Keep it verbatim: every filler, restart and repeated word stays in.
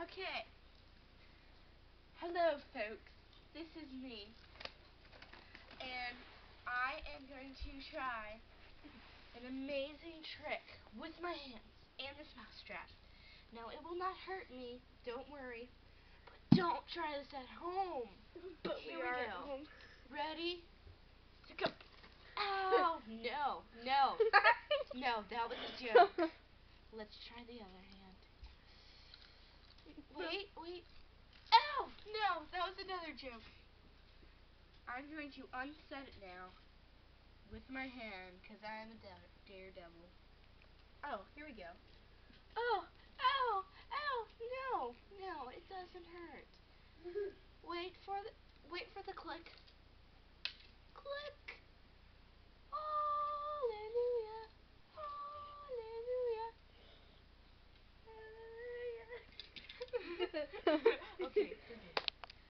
Okay. Hello, folks. This is me. And I am going to try an amazing trick with my hands and this mousetrap. Now, it will not hurt me. Don't worry. But don't try this at home. But Here we we are go. at home. Ready? To go. Oh, no. No. No, that was a joke. Let's try the other hand. Wait, wait. Oh, no, that was another joke. I'm going to unset it now with my hand because I am a daredevil. Oh, here we go. Oh, oh, oh, no, no, it doesn't hurt. Wait for the, wait for the click. Click. Hallelujah. Hallelujah. Hallelujah.